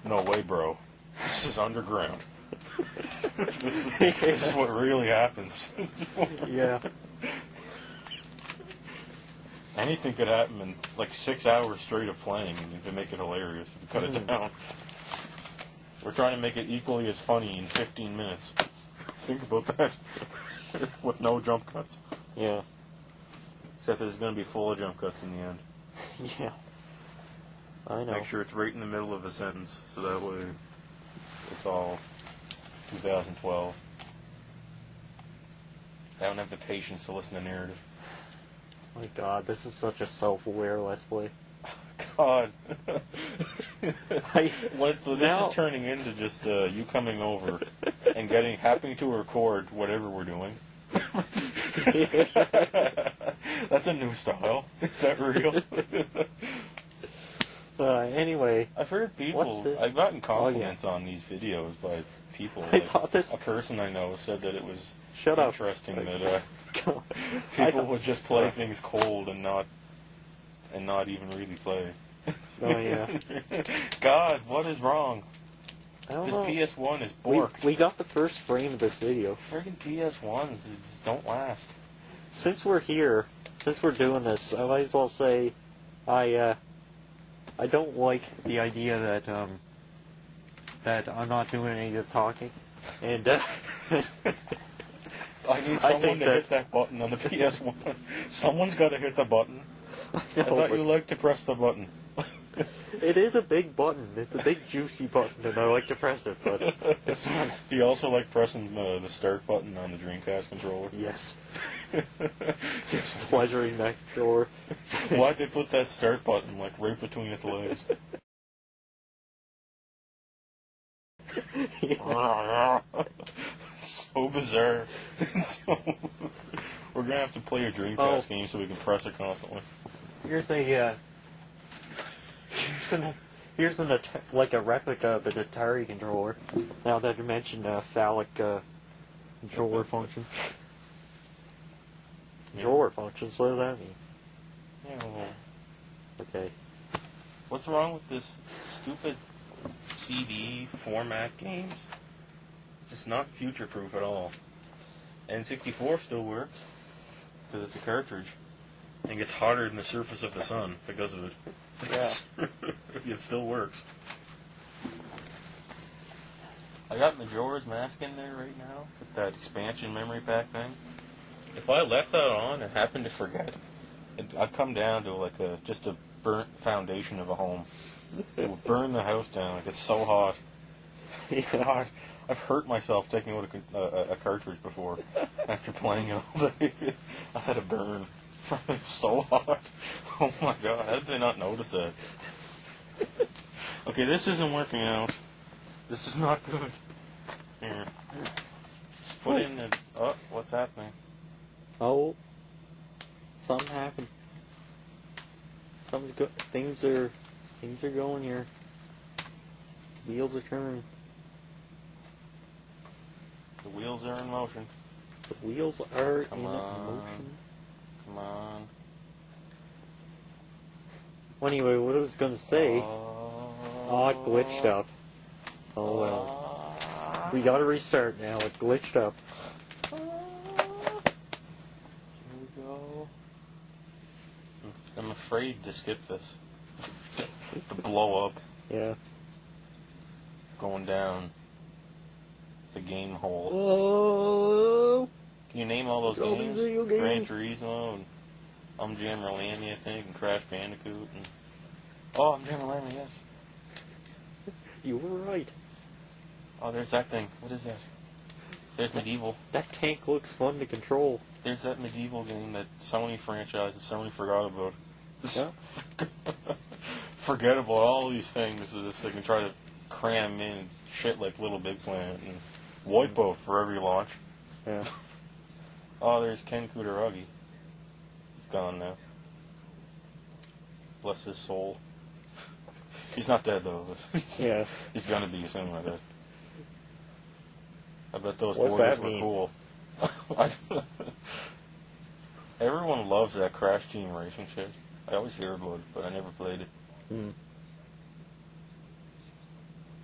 No way, bro. This is underground. This is what really happens. Yeah. Anything could happen in like 6 hours straight of playing, and you can make it hilarious if you cut it down. We're trying to make it equally as funny in 15 minutes. Think about that. With no jump cuts. Yeah. Except there's going to be full of jump cuts in the end. Yeah. I know. Make sure it's right in the middle of a sentence, so that way it's all 2012. I don't have the patience to listen to narrative. My God, this is such a self-aware Let's Play. God. This is turning into just you coming over and having to record whatever we're doing. That's a new style. Is that real? Anyway. I've heard people. What's this? I've gotten compliments on these videos by people. I thought this. A person I know said that it was interesting that people would just play things cold and not even really play. Oh yeah. God, what is wrong? I don't this know. PS1 is borked. We got the first frame of this video. Friggin' PS1s just don't last. Since we're here, since we're doing this, I might as well say, I don't like the idea that I'm not doing any of the talking, and I need someone to hit that button on the PS1. Someone's got to hit the button. I thought you liked to press the button. It is a big button. It's a big juicy button, and I like to press it, but it's not. Do you also like pressing the start button on the Dreamcast controller? Yes. It's pleasuring that controller. Why'd they put that start button like right between its legs? Yeah. It's so bizarre. We're gonna have to play a Dreamcast game so we can press it constantly. Here's a like a replica of an Atari controller. Now that you mentioned phallic controller functions. Controller functions. What does that mean? Yeah, well, okay. What's wrong with this stupid CD format games? It's just not future-proof at all. N64 still works because it's a cartridge and gets hotter than the surface of the sun because of it. Yeah. It still works. I got Majora's Mask in there right now with that expansion memory pack thing. If I left that on and happened to forget, I'd come down to just a burnt foundation of a home. It would burn the house down. Like, it's so hot. God, I've hurt myself taking out a cartridge before after playing it all day. I had a burn. It was so hot. Oh my God, how did they not notice that? Okay, this isn't working out. This is not good. Here. Just put in the... Oh, what's happening? Oh. Something happened. Something's good. Things are going here. Wheels are turning. The wheels are in motion. The wheels are in Come motion. Come on. Well, anyway, what I was going to say... Oh, it glitched up. Oh well. We gotta restart now. It glitched up. Here we go. I'm afraid to skip this. To blow up. Yeah. Going down the game hole. Oh. Can you name all those All games? these video games. Gran Turismo and Jammerlandy, I think, and Crash Bandicoot. And Jammerlandy, yes. You were right. Oh, there's that thing. What is that? There's Medieval. That tank looks fun to control. There's that Medieval game that Sony franchise that Sony forgot about. Yeah. Forget about all these things so that they can try to cram in shit like Little Big Planet and Wipeout for every launch. Yeah. Oh, there's Ken Kutaragi. He's gone now. Bless his soul. He's not dead, though. Yeah. He's gonna be soon, I bet. I bet those What's borders that were mean? cool. Everyone loves that Crash Team Racing shit. I always hear about it, but I never played it.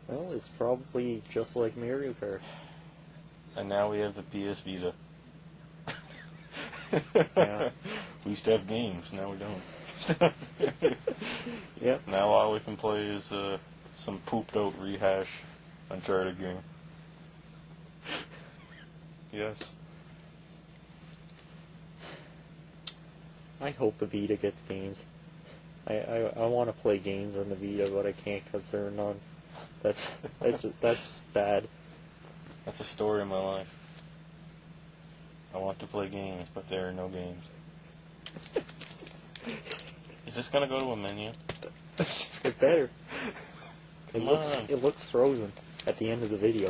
Well, it's probably just like Mario Kart. And now we have the PS Vita. Yeah. We used to have games, now we don't. Yep. Now all we can play is some pooped out rehash Uncharted game. Yes. I hope the Vita gets games. I want to play games on the Vita, but I can't because there are none. That's bad. That's a story of my life. I want to play games, but there are no games. Is this gonna go to a menu? It better. Come on. It looks frozen at the end of the video.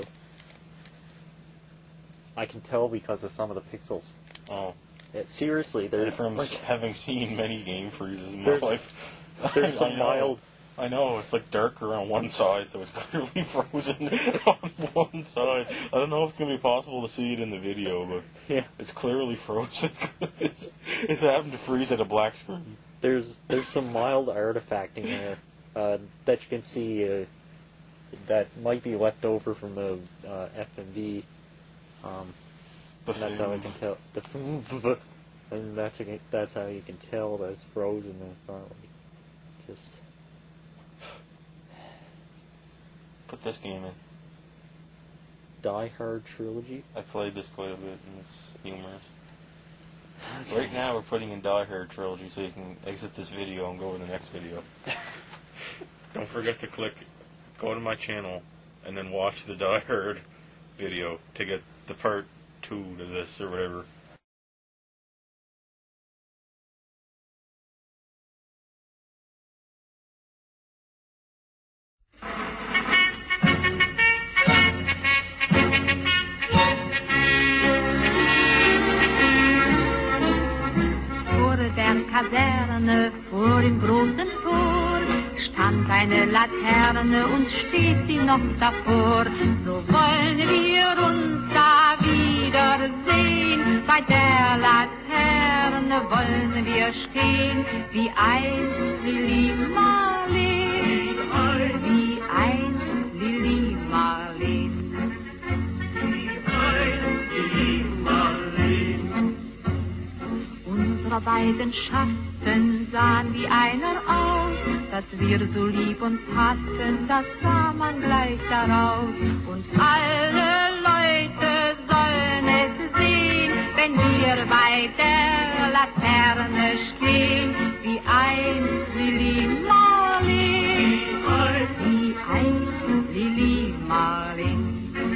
I can tell because of some of the pixels. Oh. Seriously, they're From like, having seen many game freezes in my There's- life. there's some I know. mild. I know, it's like darker on one side, so it's clearly frozen on one side. I don't know if it's going to be possible to see it in the video, but Yeah. it's clearly frozen. it's happened to freeze at a black screen. There's some mild artifacting there that you can see that might be left over from the FMV. The And that's how I can tell. And that's how you can tell that it's frozen. And it's not like just. Put this game in. Die Hard trilogy. I played this quite a bit, and it's humorous. Right now, we're putting in Die Hard trilogy, so you can exit this video and go to the next video. Don't forget to go to my channel, and then watch the Die Hard video to get the part 2 to this, or whatever. Vor der Kaserne, vor dem großen Tor, stand eine Laterne und steht sie noch davor. So wollen wir uns da wiedersehen, bei der Laterne wollen wir stehen, wie einst Lili Marleen, wie einst Lili Marleen. Unsere beiden Schatten sahen wie einer aus, dass wir so lieb uns hatten, das sah man gleich daraus. Und alle Leute sollen es sehen, wenn wir bei der Laterne stehen, wie einst Lili Marleen, wie einst Lili Marleen.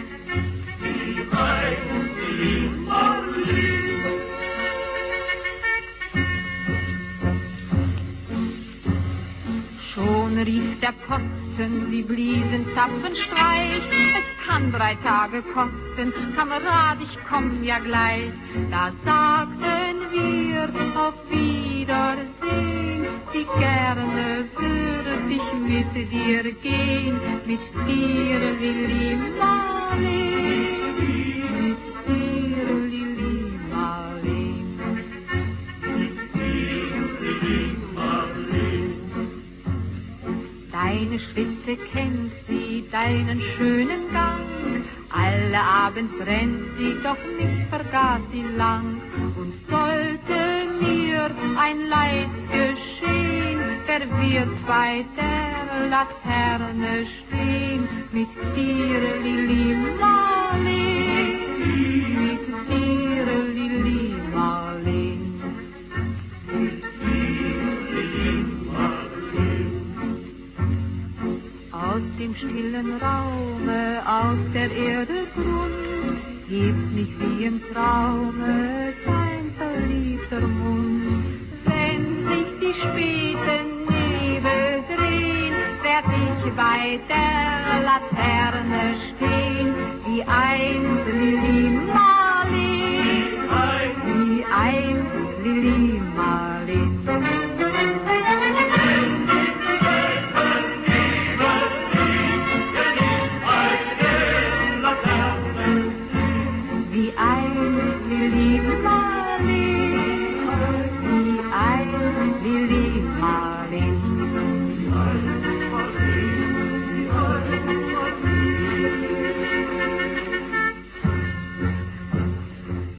Schon rief der Posten, sie bliesen Zapfenstreich. Es kann 3 Tage kosten, Kamerad, ich komm ja gleich. Da sagten wir auf Wiedersehen, wie gerne würde ich mit dir gehen, mit dir, Lili Marleen, mit dir, Lili Marleen. Deine Schritte kennt sie, deinen schönen Gang. Alle Abend rennt sie, doch mich vergaß sie lang. Und sollte mir ein Leid geschehen, wer wird bei der Laterne stehen? Mit dir, Lili Marleen, mit dir, Lili Marleen. Aus dem stillen Raume, aus der Erde Grund, hebt mich wie im Traume dein verliebter Mund. Wenn sich die späten Nebel drehen, werd ich bei der Laterne stehen, wie einst Lili Marleen.